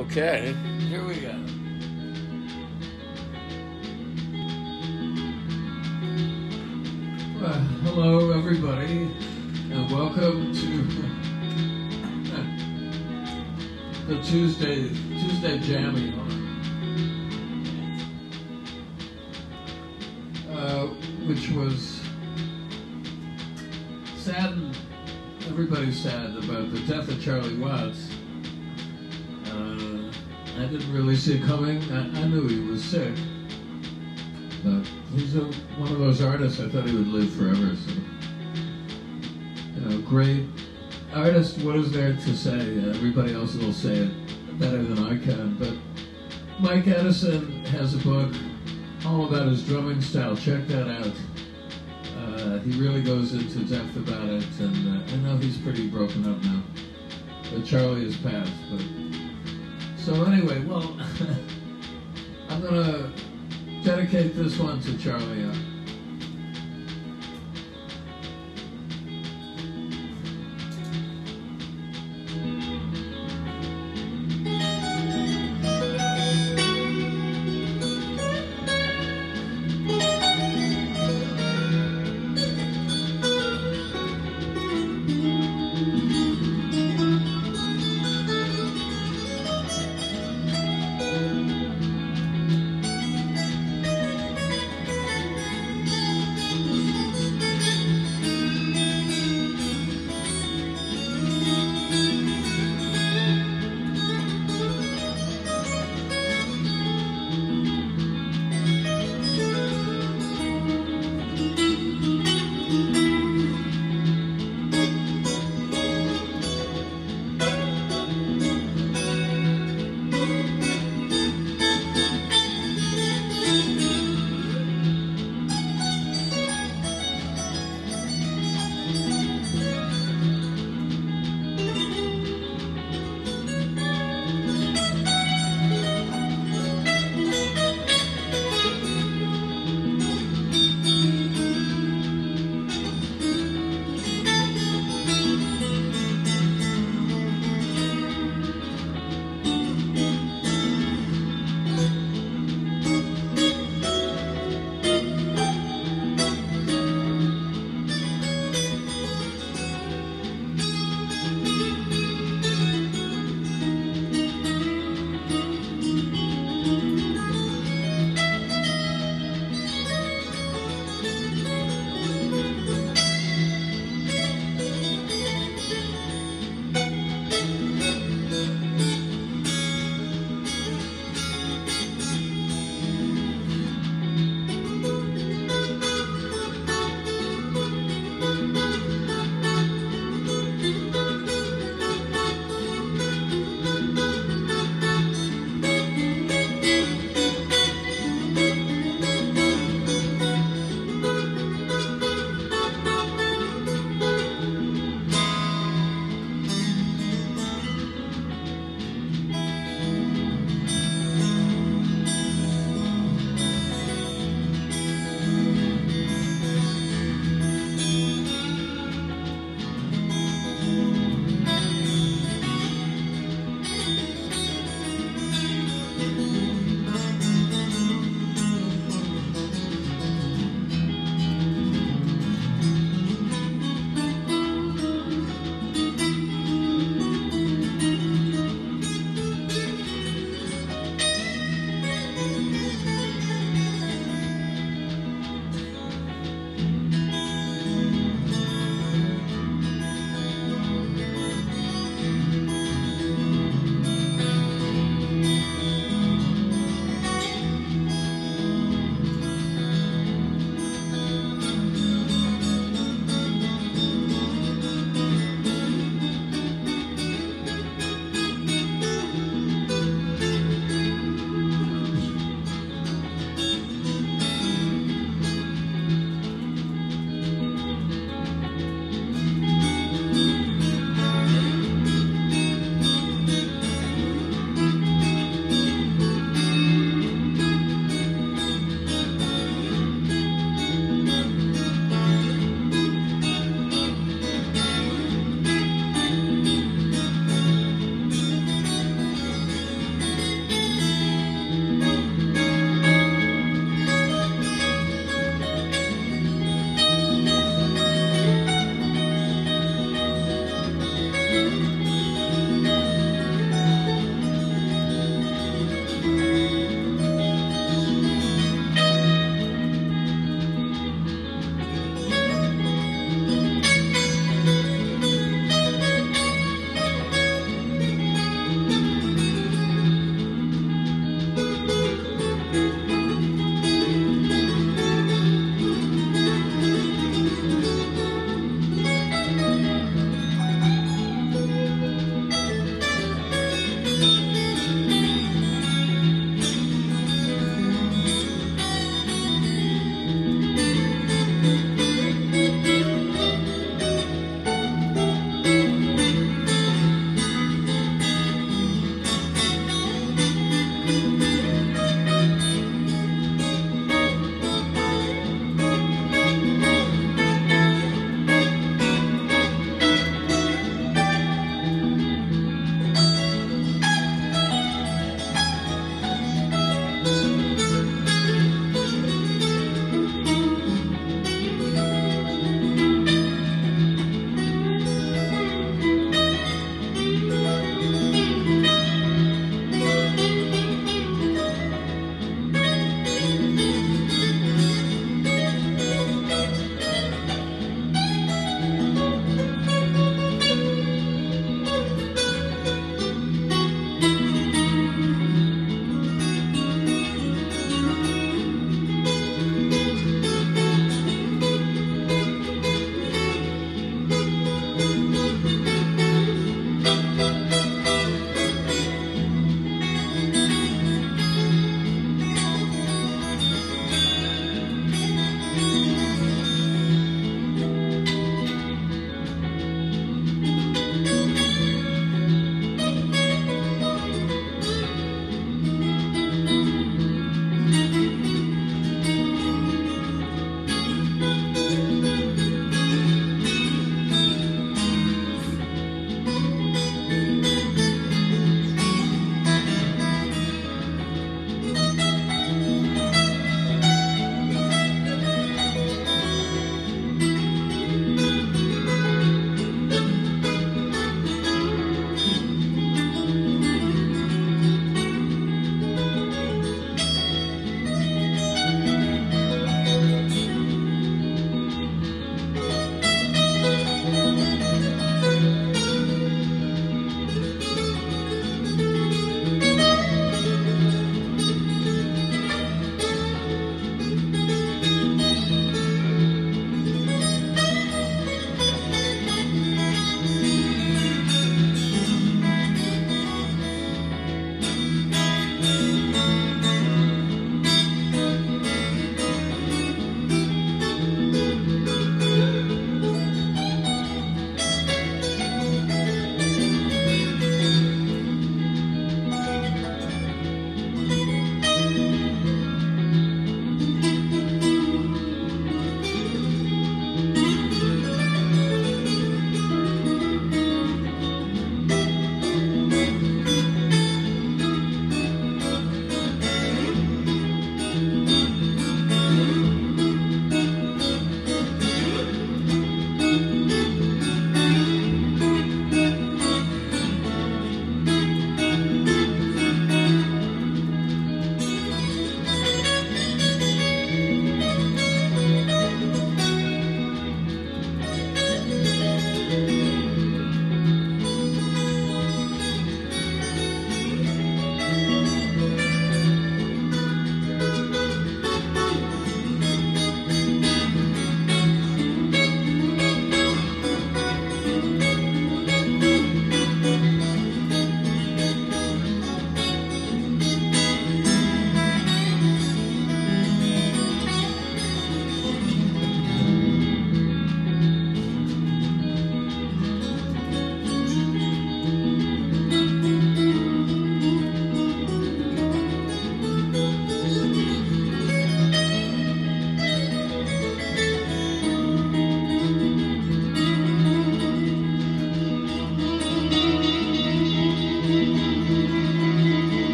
Okay, here we go. Well, hello everybody, and welcome to the Tuesday Jammy, which was saddened. Everybody's sad about the death of Charlie Watts. I didn't really see it coming. I knew he was sick, but he's one of those artists I thought he would live forever. So, great artist. What is there to say? Everybody else will say it better than I can. But Mike Edison has a book all about his drumming style. Check that out. He really goes into depth about it, and I know he's pretty broken up now. But Charlie has passed. So anyway, well, I'm going to dedicate this one to Charlie.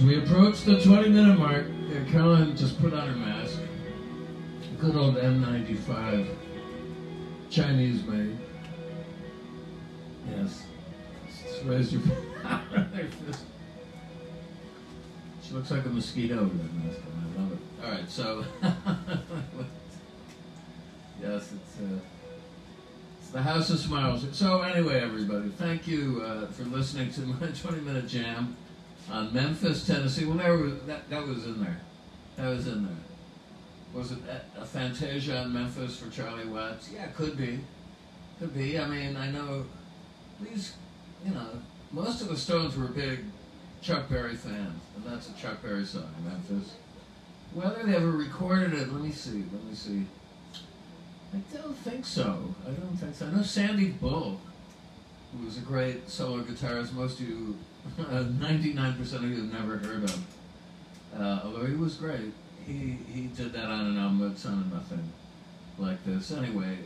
we approach the 20-minute mark, Caroline just put on her mask. Good old N95, Chinese made. Yes. Just raise your fist. She looks like a mosquito with that mask on. I love it. All right, so yes, it's the House of Smiles. So anyway, everybody, thank you for listening to my 20-minute jam on Memphis, Tennessee. Well, that was in there. That was in there. Was it a Fantasia on Memphis for Charlie Watts? Yeah, could be. Could be. I mean, I know these, most of the Stones were big Chuck Berry fans, and that's a Chuck Berry song, Memphis. Whether they ever recorded it, let me see. I don't think so. I know Sandy Bull, who was a great solo guitarist, most of you, 99% of you have never heard of. Although he was great. He did that on an album that sounded nothing like this. Anyway,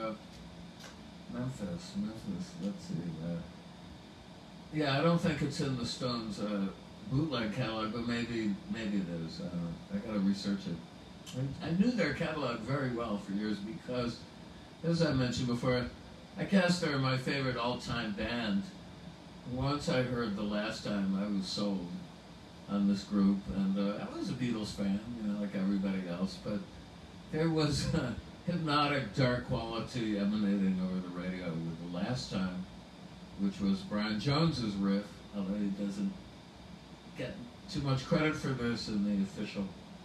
Memphis, let's see. Yeah, I don't think it's in the Stones' bootleg catalog, but maybe it is. I don't know. I gotta research it. I knew their catalog very well for years because, as I mentioned before, I guess they're my favorite all-time band. Once I heard The Last Time, I was sold on this group, and I was a Beatles fan, like everybody else, but there was a hypnotic, dark quality emanating over the radio with The Last Time, which was Brian Jones's riff, although he doesn't get too much credit for this in the official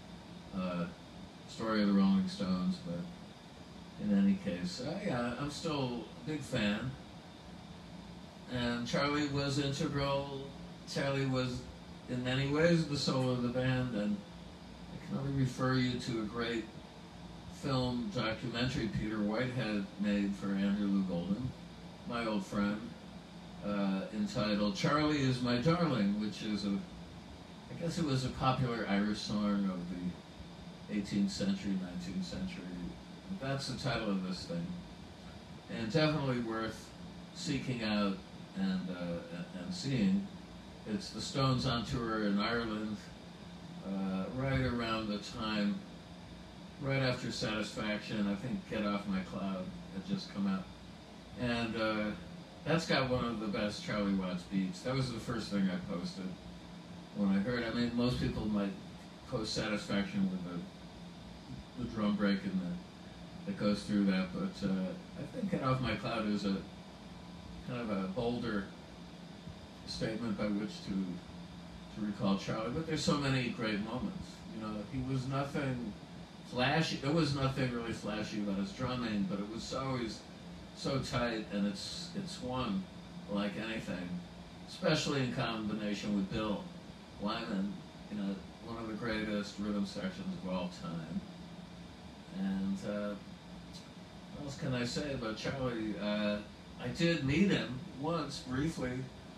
story of the Rolling Stones, but in any case, yeah, I'm still a big fan. And Charlie was integral. Charlie was, in many ways, the soul of the band, and I can only refer you to a great film documentary Peter Whitehead made for Andrew Lou Goldman, my old friend, entitled "Charlie Is My Darling," which is I guess it was a popular Irish song of the 18th century, 19th century. That's the title of this thing, and definitely worth seeking out and seeing. It's the Stones on tour in Ireland, right around the time, right after Satisfaction. I think Get Off My Cloud had just come out, and that's got one of the best Charlie Watts beats. That was the first thing I posted when I heard. I mean, most people might post Satisfaction with the drum break that goes through that, but I think Get Off My Cloud is a kind of a bolder statement by which to recall Charlie. But there's so many great moments. He was nothing flashy. There was nothing really flashy about his drumming, but it was always so tight, and it swung like anything, especially in combination with Bill Wyman, one of the greatest rhythm sections of all time. And what else can I say about Charlie? I did meet him once, briefly.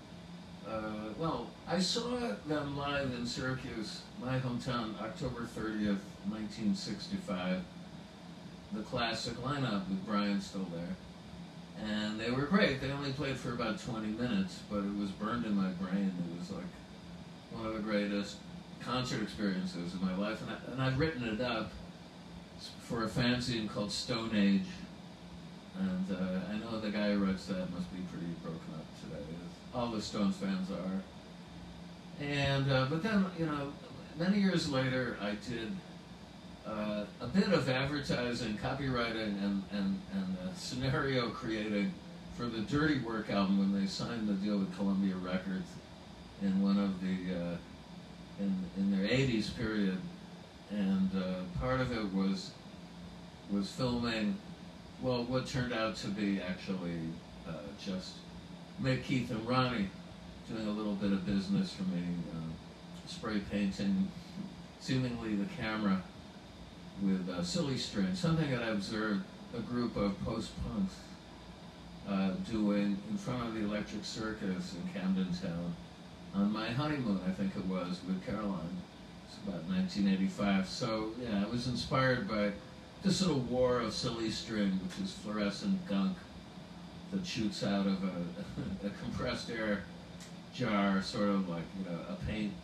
I saw them live in Syracuse, my hometown, October 30th, 1965. The classic lineup with Brian still there. And they were great. They only played for about 20 minutes, but it was burned in my brain. It was like one of the greatest concert experiences in my life. And I've written it up for a fanzine called Stone Age. And I know the guy who writes that must be pretty broken up today, as all the Stones fans are. And but then, many years later, I did a bit of advertising, copywriting, and scenario creating for the Dirty Work album when they signed the deal with Columbia Records in one of the in their 80s period. And part of it was filming, well, what turned out to be actually just Mick, Keith, and Ronnie doing a little bit of business for me, spray painting, seemingly the camera with silly string, something that I observed a group of post-punks doing in front of the Electric Circus in Camden Town on my honeymoon, I think it was, with Caroline. It's about 1985. So, yeah, I was inspired by this little war of silly string, which is fluorescent gunk that shoots out of a compressed air jar, sort of like a paint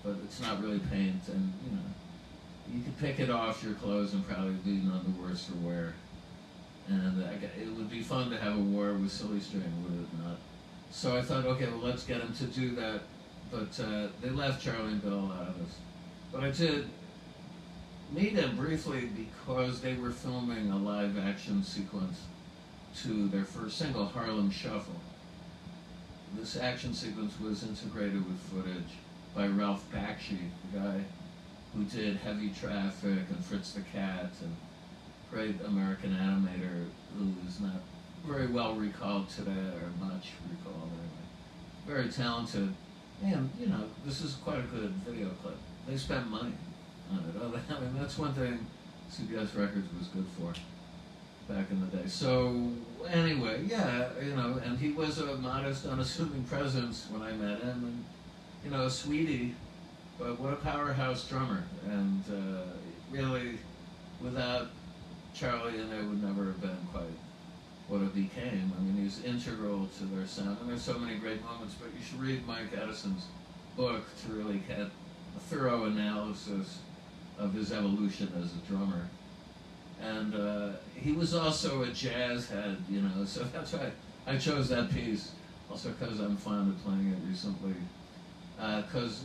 but it's not really paint, and you could pick it off your clothes and probably be none the worse for wear. And it would be fun to have a war with Silly String, would it not? So I thought, okay, well, let's get them to do that. But they left Charlie and Bill out of this. But I did meet them briefly because they were filming a live action sequence to their first single, Harlem Shuffle. This action sequence was integrated with footage by Ralph Bakshi, the guy who did Heavy Traffic and Fritz the Cat, and great American animator who is not very well recalled today, or much recalled anyway. Very talented, and this is quite a good video clip. They spent money on it. I mean, that's one thing CBS Records was good for back in the day. So anyway, yeah, and he was a modest, unassuming presence when I met him, and a sweetie, but what a powerhouse drummer. And really, without Charlie, and it would never have been quite what it became. I mean, he's integral to their sound, and there's so many great moments, but you should read Mike Edison's book to really get a thorough analysis of his evolution as a drummer. And he was also a jazz head, so that's why I chose that piece, also because I'm fond of playing it recently, because,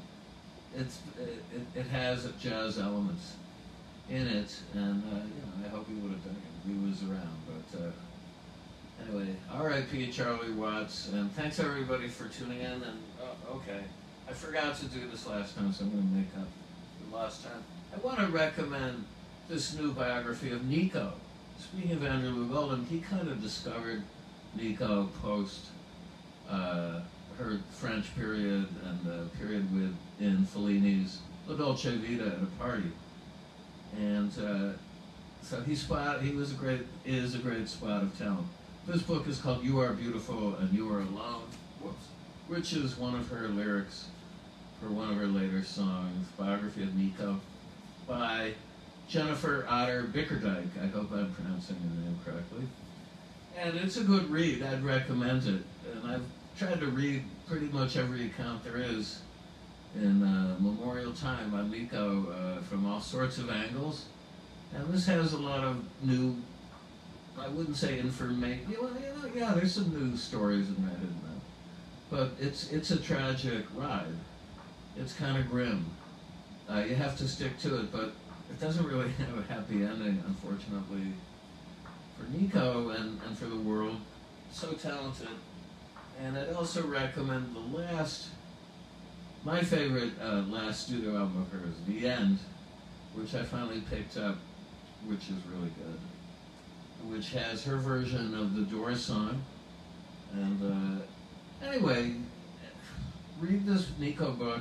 it has jazz elements in it, and I hope he would have done it if he was around. But anyway, R.I.P. Charlie Watts, and thanks everybody for tuning in. And okay, I forgot to do this last time, so I'm going to make up the lost time. I want to recommend this new biography of Nico. Speaking of Andrew Loog Oldham, he kind of discovered Nico post her French period and the period in Fellini's La Dolce Vita at a party. And so he is a great spot of talent. This book is called You Are Beautiful and You Are Alone, which is one of her lyrics for one of her later songs, Biography of Nico, by Jennifer Otter Bickerdike. I hope I'm pronouncing her name correctly. And it's a good read. I'd recommend it. And I've tried to read pretty much every account there is in Memorial Time on Nico from all sorts of angles. And this has a lot of new, I wouldn't say information, yeah, there's some new stories in there, isn't there? But it's a tragic ride. It's kind of grim. You have to stick to it, but it doesn't really have a happy ending, unfortunately, for Nico and for the world. So talented. And I'd also recommend my favorite last studio album of hers, The End, which I finally picked up, which is really good, which has her version of the Doors song. And anyway, read this Nico book.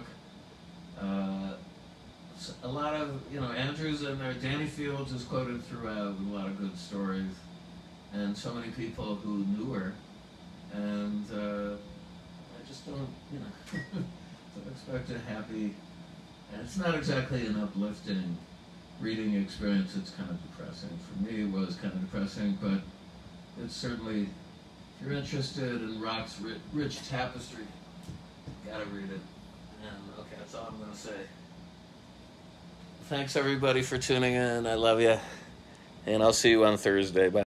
A lot of, Andrew's in there. Danny Fields is quoted throughout with a lot of good stories, and so many people who knew her. And I just don't, don't expect a happy, and it's not exactly an uplifting reading experience. It's kind of depressing. For me, it was kind of depressing, but it's certainly, if you're interested in rock's rich tapestry, you gotta read it. And okay, that's all I'm gonna say. Thanks everybody for tuning in. I love you, and I'll see you on Thursday. Bye.